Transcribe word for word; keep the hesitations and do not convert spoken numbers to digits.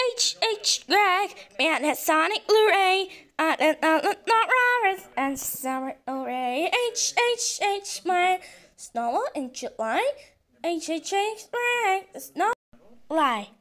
H H Greg, man has Sonic Blu-ray, uh, uh, uh, uh, not Roberts and Sonic Blu-ray. H H H man, Snow in July. H H H Greg, Snow lie.